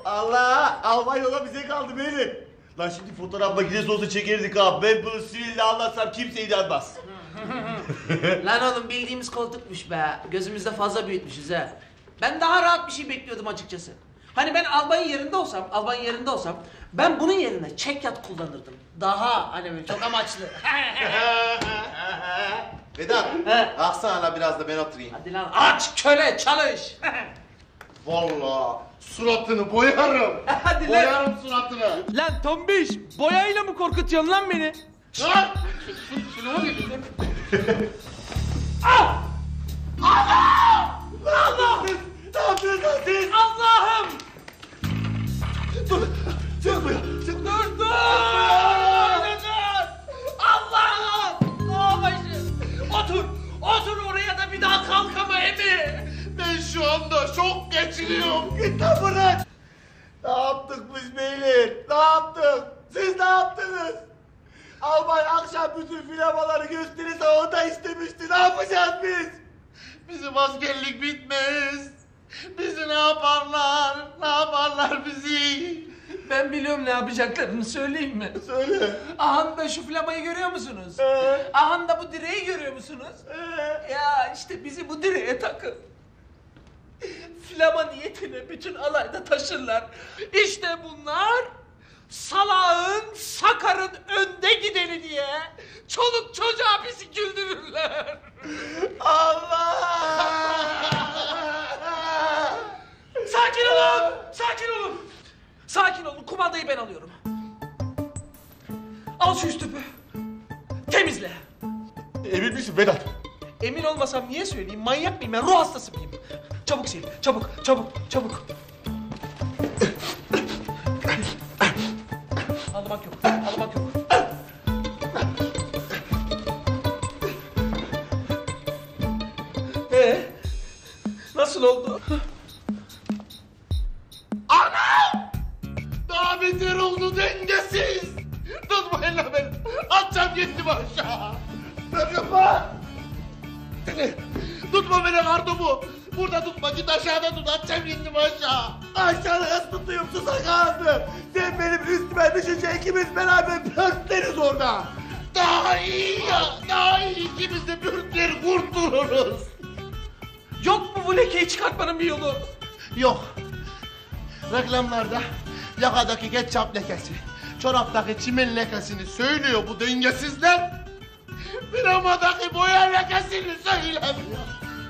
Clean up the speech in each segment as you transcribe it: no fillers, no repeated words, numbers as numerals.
Allah! Albay yola bize kaldı beyler. Lan şimdi fotoğraf makinesi olsa çekerdik abi. Ben bunu sinirle anlatsam kimse inanmaz. Lan oğlum bildiğimiz koltukmuş be. Gözümüzde fazla büyütmüşüz ha. Ben daha rahat bir şey bekliyordum açıkçası. Hani ben albayın yerinde olsam ben bunun yerine çekyat kullanırdım. Daha hani böyle çok amaçlı. Vedat, kalksana lan biraz da ben oturayım. Hadi lan aç köle çalış. Vallahi suratını boyarım. Hadi lan. Boyarım suratını. Lan tombiş boyayla mı korkutuyorsun lan beni? Lan! Şunu mu dedin? Allah! Ne yapıyorsun lan siz? Allah'ım! Dur! Çıkmıyor! Dur! Allah'ım! Otur oraya da bir daha kalkama Emi! Ben şu anda şok geçiriyorum. Git lan bırak! Ne yaptık biz beyler? Ne yaptık? Siz ne yaptınız? Albay akşam bütün filamaları gösterirse o da istemişti. Ne yapacağız biz? Bizim askerlik bitmez. Bizi ne yaparlar? Ne yaparlar bizi? Ben biliyorum ne yapacaklarını söyleyeyim mi? Söyle. Ahanda şu flamayı görüyor musunuz? Ahanda bu direği görüyor musunuz? Ya işte bizi bu direğe takın. Flama niyetine bütün alayda taşırlar. İşte bunlar salağın, sakarın önde gideni diye çoluk çocuğa bizi güldürürler. Allah! Sakin olun, kumandayı ben alıyorum. Al şu üstümü. Temizle. Emin misin Vedat? Emin olmasam niye söyleyeyim? Manyak mıyım ben? Ruh hastası mıyım? Çabuk sil, çabuk. Ağlamak yok. Nasıl oldu? Anam! Daha beter oldu dengesiz! Tutmayın lan beni! Atacağım gittim aşağı! Tutma! Tutma beni kardomu! Burada tutma, git aşağıda tut, atacağım gittim aşağı! Aşağıda nasıl tutayım, susak ağzı! Sen benim üstüme düşünce ikimiz beraber pörtleriz orada! Daha iyi ya, daha iyi ikimiz de pörtler kurtuluruz! Yok mu bu lekeyi çıkartmanın bir yolu? Yok. Reklamlarda yakadaki ketçap lekesi, çoraptaki çimen lekesini söylüyor bu dengesizler. Piramadaki boya lekesini söylemiyor.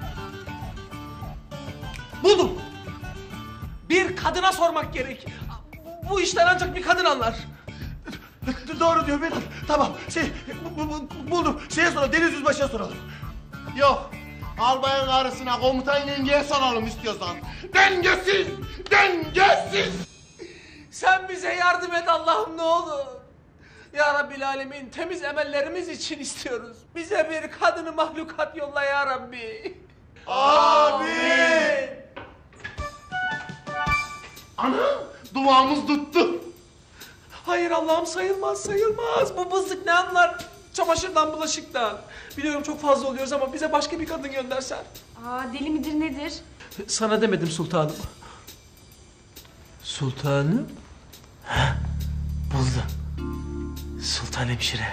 Buldum. Bir kadına sormak gerek. Bu işten ancak bir kadın anlar. Doğru diyor Vedat. Tamam. Buldum. Şeye soralım. Deniz Yüzbaşı'ya soralım. Yok. Albayın karısına komutan yengeye soralım istiyorsan. Dengesiz! Dengesiz! Sen bize yardım et Allah'ım ne olur. Ya Rabbil Alemin temiz emellerimiz için istiyoruz. Bize bir kadını mahlukat yolla ya Rabbi. Amin! Ana! Duamız tuttu. Hayır Allah'ım sayılmaz. Bu bızlık ne anlar? Çamaşırdan, bulaşıktan. Biliyorum çok fazla oluyoruz ama bize başka bir kadın göndersen. Deli midir nedir? Sana demedim sultanım. Sultanım? Heh, buldum. Sultan hemşire.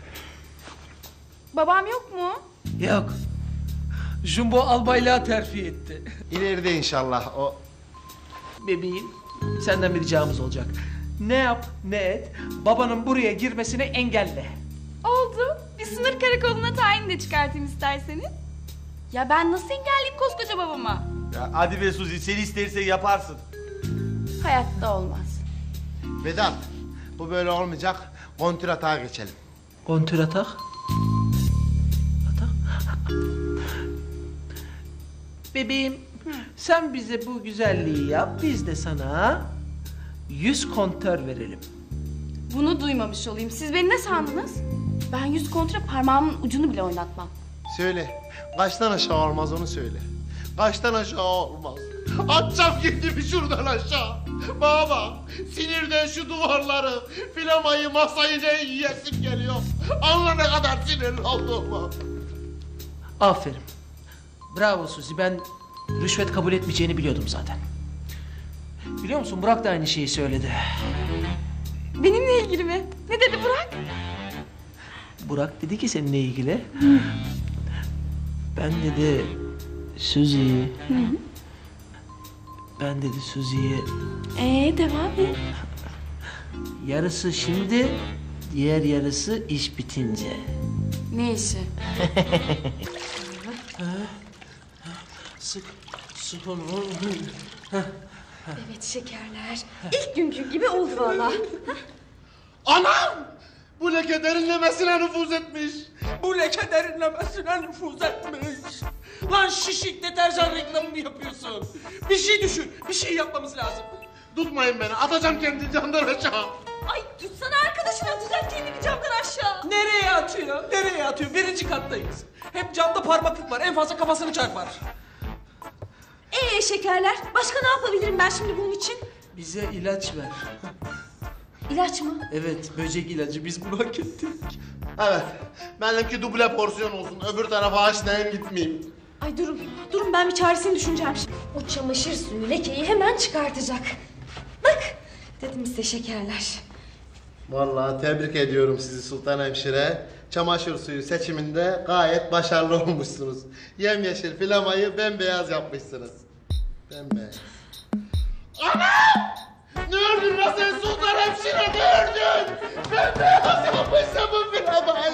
Babam yok mu? Yok. Jumbo albaylığa terfi etti. İleride inşallah o. Bebeğim, senden bir ricamız olacak. Ne yap, ne et, babanın buraya girmesini engelle. Oldu. Bir sınır karakoluna tayin de çıkartayım isterseniz. Ya ben nasıl engelleyeyim koskoca babama? Ya hadi be Suzi, seni istersen yaparsın. Hayatta olmaz. Vedat, bu böyle olmayacak. Kontratağa geçelim. Kontrat atak. Bebeğim, sen bize bu güzelliği yap, biz de sana 100 kontör verelim. Bunu duymamış olayım. Siz beni ne sandınız? Ben 100 kontra parmağımın ucunu bile oynatmam. Söyle, kaçtan aşağı olmaz onu söyle. Kaçtan aşağı olmaz. Atacağım kendimi şuradan aşağı. Baba, sinirden şu duvarları, filamayı, masayı ne yiyesim geliyor. Anla ne kadar sinirli olduğumu. Aferin. Bravo Suzi, ben rüşvet kabul etmeyeceğini biliyordum zaten. Biliyor musun Burak da aynı şeyi söyledi. Benimle ilgili mi? Ne dedi Burak? Burak dedi ki seninle ilgili. Ben dedi Suzi'yi... Ben dedi Suzi'yi... Devam et. Yarısı şimdi, diğer yarısı iş bitince. Ne işi? Sık onu. Evet şekerler. İlk günkü gibi oldu valla. Anam! Bu leke derinlemesine nüfuz etmiş. Bu leke derinlemesine nüfuz etmiş. Lan şişik deterjan reklamı mı yapıyorsun? Bir şey düşün, bir şey yapmamız lazım. Tutmayın beni, atacağım kendini camdan aşağı. Ay tutsana arkadaşın atacak kendini camdan aşağı. Nereye atıyor? Nereye atıyor? Birinci kattayız. Hep camda parmaklık var, en fazla kafasını çarpar. Şekerler. Başka ne yapabilirim ben şimdi bunun için? Bize ilaç ver. İlaç mı? Evet, böcek ilacı. Biz bunu hak ettik. Evet, benimki duble porsiyon olsun. Öbür tarafa haşlayayım gitmeyeyim. Ay durun ben bir çaresini düşüneceğim şimdi. O çamaşır suyu lekeyi hemen çıkartacak. Bak dedim size şekerler. Vallahi tebrik ediyorum sizi Sultan Hemşire. Çamaşır suyu seçiminde gayet başarılı olmuşsunuz. Yemyeşil flamayı bembeyaz yapmışsınız. Bembeyaz. Anam! Ne ördün lan sen Sultan Hemşire, ne ördün? Bembeyaz yapmışsın bu flamayı.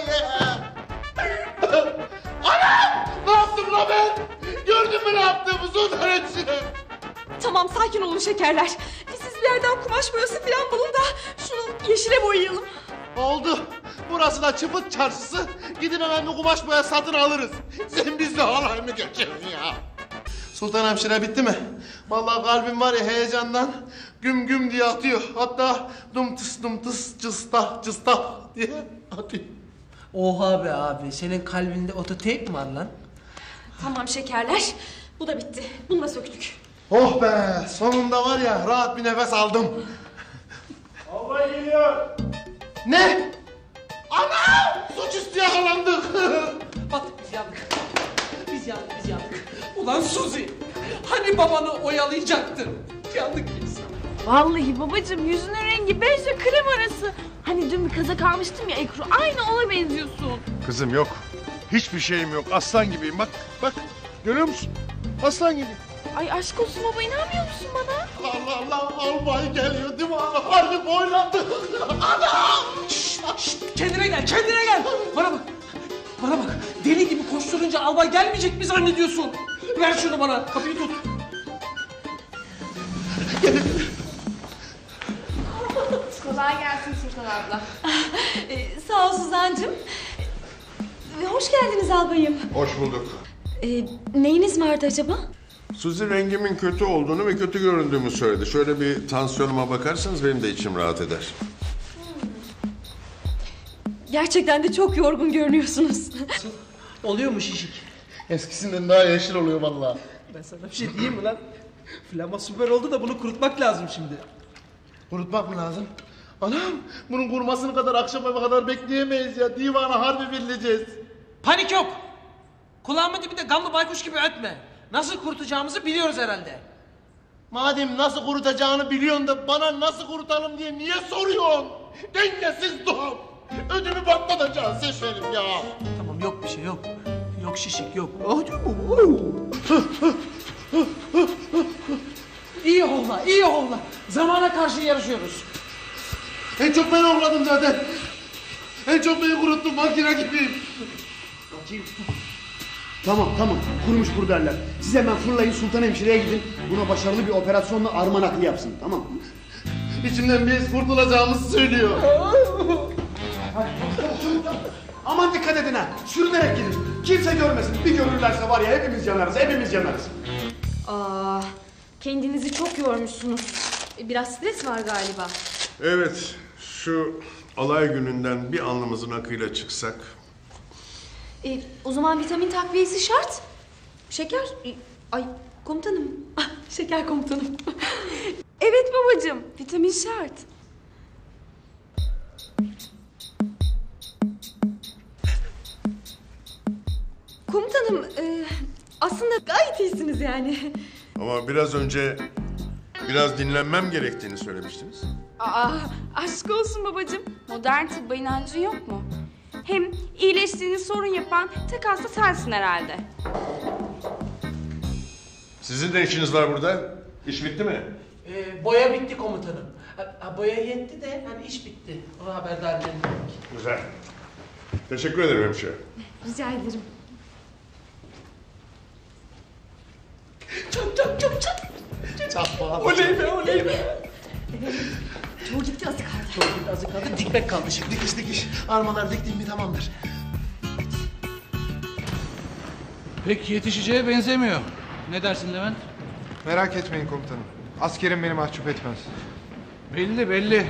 Anam! Ne yaptım lan ben? Gördün mü ne yaptığımı Sultan Hemşire? Tamam sakin olun şekerler. Siz bir yerden kumaş boyası falan bulun da şunu yeşile boyayalım. Oldu. Burası da çıpıt çarşısı. Gidin hemen bir kumaş boya satın alırız. Sen bizle halay mı geçiyorsun ya? Sultan Hemşire bitti mi? Vallahi kalbim var ya heyecandan güm güm diye atıyor. Hatta dum tıs cıstah cıstah diye atıyor. Oha be abi, senin kalbinde ototeyp mi var lan? Tamam şekerler. Bu da bitti. Bunu da söktük. Oh be! Sonunda var ya rahat bir nefes aldım. Albay geliyor. Ne? Ana! Suçüstü yakalandık. Battık biz yandık. Biz yandık. Ulan Suzi! Hani babanı oyalayacaktın? Yandık biz. Vallahi babacığım yüzünün rengi bejle krem arası. Hani dün bir kazak almıştım ya Ekru. Aynı ona benziyorsun. Kızım yok. Hiçbir şeyim yok. Aslan gibiyim. Bak. Görüyor musun? Aslan gibi. Ay aşk olsun baba inanmıyor musun bana? Allah albay geliyor değil mi? Harbi boylandı. Adam! Kendine gel. Bana bak. Deli gibi koşturunca albay gelmeyecek mi zannediyorsun? Ver şunu bana, kapıyı tut. Kolay gelsin Sultan abla. Sağ ol Suzan'cığım. Hoş geldiniz albayım. Hoş bulduk. Neyiniz vardı acaba? Suzi rengimin kötü olduğunu ve kötü göründüğümü söyledi. Şöyle bir tansiyonuma bakarsanız benim de içim rahat eder. Gerçekten de çok yorgun görünüyorsunuz. Oluyor mu şişik? Eskisinden daha yeşil oluyor vallahi. Ben sana bir şey diyeyim mi lan? Flama süper oldu da bunu kurutmak lazım şimdi. Kurutmak mı lazım? Anam bunun kurumasını kadar akşama kadar bekleyemeyiz ya. Divana harbi bileceğiz. Panik yok. Kulağımın dibinde gamlı baykuş gibi ötme. Nasıl kurutacağımızı biliyoruz herhalde. Madem nasıl kurutacağını biliyorsun da bana nasıl kurutalım diye niye soruyorsun? Dengesiz doğum. Ödümü patlatacaksın Seferim ya. Tamam yok bir şey yok. Yok şişik yok. İyi holla. Zamana karşı yarışıyoruz. En çok ben okladım zaten. En çok beni kuruttum makine gibiyim. Tamam kurumuş derler. Siz hemen fırlayın Sultan Hemşire'ye gidin. Buna başarılı bir operasyonla arma nakli yapsın, tamam mı? İçimden biz kurtulacağımızı söylüyor. Aman dikkat edin ha, sürünerek gidin. Kimse görmesin, bir görürlerse var ya hepimiz yanarız. Kendinizi çok yormuşsunuz. Biraz stres var galiba. Evet, şu alay gününden bir alnımızın akıyla çıksak. O zaman vitamin takviyesi şart. Şeker. Ay komutanım. Şeker komutanım. Evet babacığım. Vitamin şart. Komutanım aslında gayet iyisiniz yani. Ama biraz önce Biraz dinlenmem gerektiğini söylemiştiniz. Aa, aşk olsun babacığım. Modern tıbba inancın yok mu? Hem iyileştiğini sorun yapan tek hasta sensin herhalde. Sizin de işiniz var burada. İş bitti mi? Boya bitti komutanım. Boya yetti de hani iş bitti. Onu haberdar edelim. Güzel. Teşekkür ederim hemşire. Rica ederim. Çapma. Oley be oley be. Çoğu gitti azı kaldı. Çok azı kaldı, dikmek kaldı şimdi. Dikiş. Armalar diktin mi tamamdır. Pek yetişeceğe benzemiyor. Ne dersin Levent? Merak etmeyin komutanım. Askerim beni mahcup etmez. Belli belli.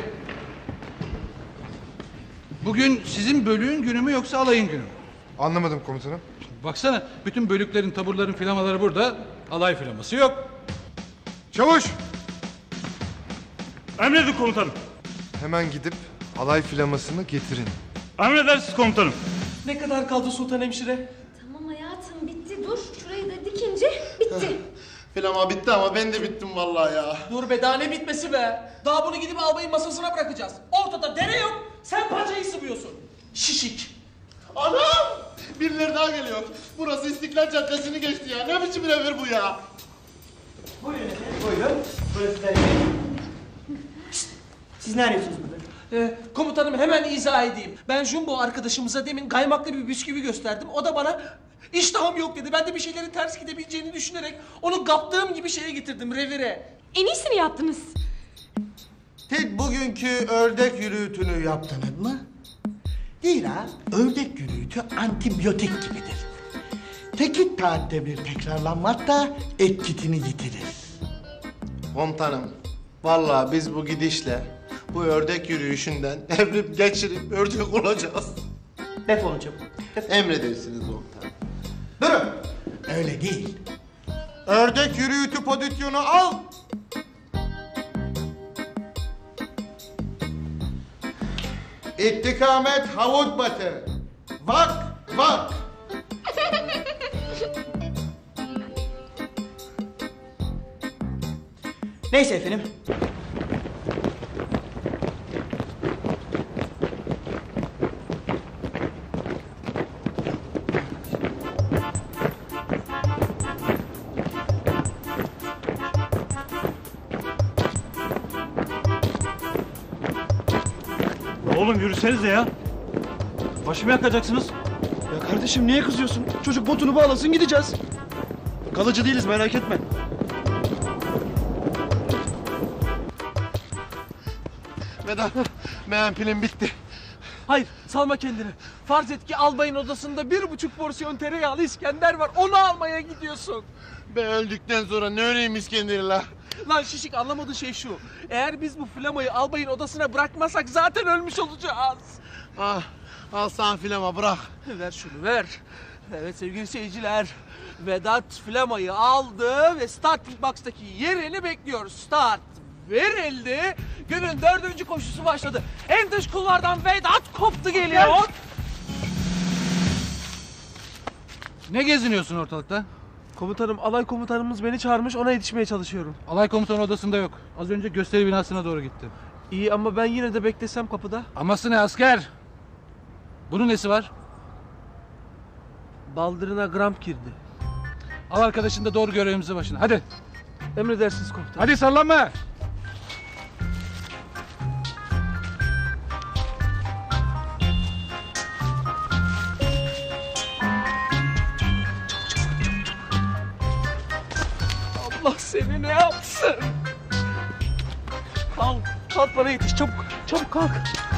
Bugün sizin bölüğün günü mü yoksa alayın günü mü? Anlamadım komutanım. Baksana bütün bölüklerin, taburların flamaları burada. Alay flaması yok. Çavuş! Emredin komutanım. Hemen gidip alay flamasını getirin. Emredersiniz komutanım. Ne kadar kaldı sultan hemşire? Tamam hayatım bitti dur. Şurayı da dikince bitti. Filama bitti ama ben de bittim vallahi ya. Dur be, daha ne bitmesi be? Daha bunu gidip albayın masasına bırakacağız. Ortada dere yok, sen paçayı sıvıyorsun. Şişik. Anam! Birileri daha geliyor. Burası İstiklal Caddesi'ni geçti ya. Ne biçim bir evir bu ya? Buyurun. Burası da Siz ne arıyorsunuz burada? Komutanım hemen izah edeyim. Ben Jumbo arkadaşımıza demin kaymaklı bir bisküvi gösterdim. O da bana iştahım yok dedi. Ben de bir şeylerin ters gidebileceğini düşünerek onu kaptığım gibi şeye getirdim, revire. En iyisini yaptınız. Tek bugünkü ördek yürüyütünü yaptınız mı? Zira ördek yürüyütü antibiyotik gibidir. Tekit taatte bir tekrarlanmakta etkisini yitirir. Komutanım, vallahi biz bu gidişle bu ördek yürüyüşünden evrim geçirip ördek olacağız. Defolun çabuk. Emredersiniz komutanım. Durun. Öyle değil. Ördek yürüyütü pozisyonu al. İstikamet havuz batı. Vak vak. Neyse efendim. Oğlum yürüsenize ya. Başımı yakacaksınız. Ya kardeşim niye kızıyorsun? Çocuk botunu bağlasın gideceğiz. Kalıcı değiliz merak etme. Vedat, benim pilim bitti. Hayır, salma kendini. Farz et ki albayın odasında 1,5 porsiyon tereyağlı İskender var. Onu almaya gidiyorsun. Ben öldükten sonra ne öleyim İskender'i la? Lan şişik, anlamadığın şey şu. Eğer biz bu flamayı albayın odasına bırakmasak zaten ölmüş olacağız. Ah, al sana filama bırak. Ver şunu, ver. Evet sevgili seyirciler. Vedat flamayı aldı ve starting box'taki yerini bekliyoruz. Start verildi. Günün 4. koşusu başladı. En dış kulvardan Vedat koptu geliyor. Ne geziniyorsun ortalıkta? Komutanım, alay komutanımız beni çağırmış, ona yetişmeye çalışıyorum. Alay komutanı odasında yok. Az önce gösteri binasına doğru gitti. İyi ama ben yine de beklesem kapıda. Aması ne asker? Bunun nesi var? Baldırına gramp girdi. Al arkadaşın da doğru görevimizi başına. Hadi. Emredersiniz komutanım. Hadi sallanma. Allah seni ne yapsın? Kalk, kalk bana yetiş, çabuk, çabuk kalk.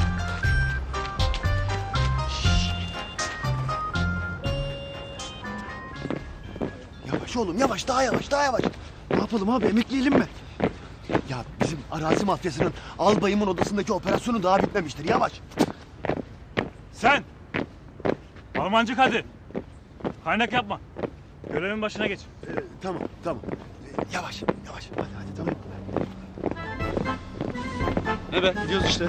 Yavaş oğlum yavaş daha yavaş daha yavaş. Ne yapalım abi emekleyelim mi? Ya bizim arazi mafyasının albayımın odasındaki operasyonu daha bitmemiştir yavaş. Sen! Almancık hadi. Kaynak yapma. Görevin başına geç. Tamam tamam. Yavaş yavaş hadi tamam. Ne be? Gidiyoruz işte.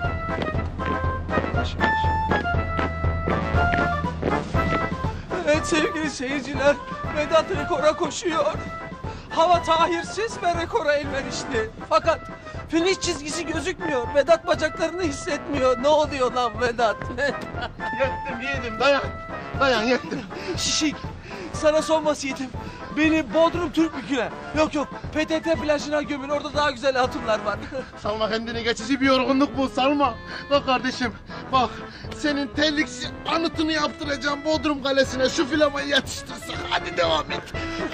Evet Sevgili seyirciler, Vedat rekora koşuyor. Hava tahirsiz ve rekora elverişli. Fakat finish çizgisi gözükmüyor. Vedat bacaklarını hissetmiyor. Ne oluyor lan Vedat? Yettim yeğenim dayan. Dayan yettim. Şişik, sana son vasiyetim. Beni Bodrum Türk Bükü'ne, yok PTT plajına gömün. Orada daha güzel hatunlar var. Salma kendini, geçici bir yorgunluk bu, salma. Bak kardeşim, bak senin terliksi anıtını yaptıracağım Bodrum Kalesi'ne, şu filamayı yetiştirsin. Hadi devam et.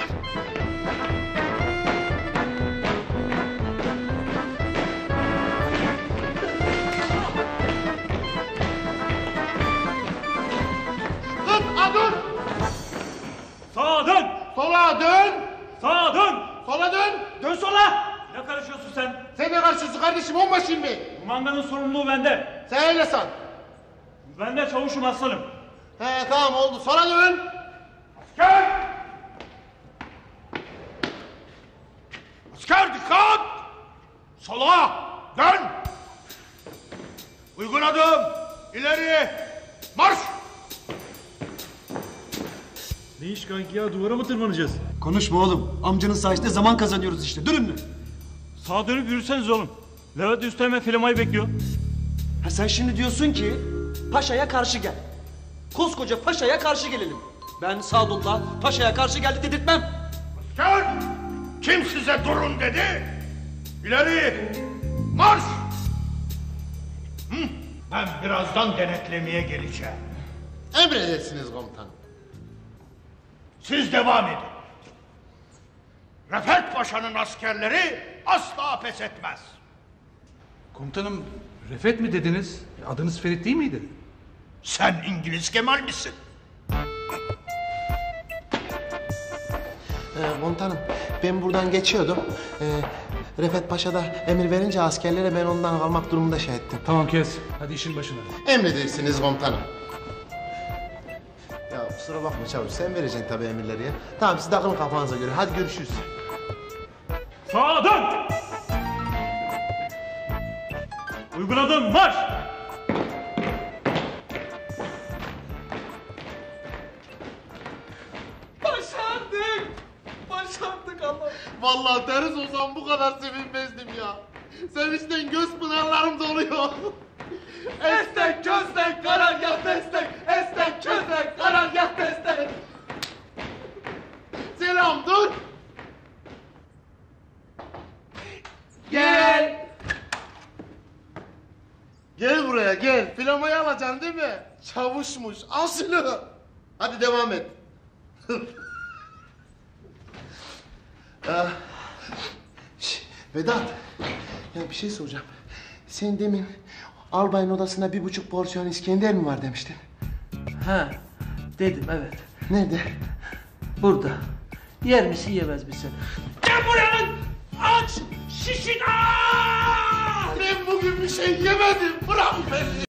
Dur! Sağa dön! Sola dön! Sağa dön! Sola dön! Dön sola! Ne karışıyorsun sen? Sen ne karşısın kardeşim, onbaşıyım ben. Bu manganın sorumluluğu bende. Sen öyle san. Ben de çavuşum aslanım. He tamam oldu, sola dön! Asker! Asker dikkat! Sola dön! Uygun adım! İleri! Marş! Ne iş kanki ya? Duvara mı tırmanacağız? Konuşma oğlum. Amcanın sayesinde zaman kazanıyoruz işte. Dur önüne. Sağa dönüp yürüseniz oğlum. Levent Üsteğmen filmayı bekliyor. Ha sen şimdi diyorsun ki paşaya karşı gel. Koskoca paşaya karşı gelelim. Ben Sadullah paşaya karşı geldi dedirtmem. Asker! Kim size durun dedi? İleri! Marş! Ben birazdan denetlemeye geleceğim. Emredersiniz komutanım. Siz devam edin. Refet Paşa'nın askerleri asla pes etmez. Komutanım Refet mi dediniz? Adınız Ferit değil miydi? Sen İngiliz Kemal misin? Komutanım, ben buradan geçiyordum. Refet Paşa da emir verince askerlere ben ondan kalmak durumunda şey ettim. Tamam kes. Hadi işin başına. Emredersiniz komutanım. Ya kusura bakma çavuş, sen vereceksin tabii emirleri ya. Tamam, siz takılın kafanıza göre. Hadi görüşürüz. Sağa dön! Uygun adım marş! Başardık! Başardık Allah! Vallahi deriz olsam bu kadar sevinmezdim ya. Sevinçten göz pınarlarım doluyor. Estek közlek karargah destek. Estek közlek karargah destek. Selam dur. Gel. Gel buraya gel. Filamayı alacaksın değil mi? Çavuşmuş. Al şunu. Hadi devam et. Vedat, ya bir şey soracağım. Sen demin albayın odasına 1,5 porsiyon İskender mi var demiştin? Ha, dedim evet. Nerede? Burada. Yer misin yemez misin? Gel buraya lan! Aç! Şişin! Aa! Ben bugün bir şey yemedim. Bırak beni.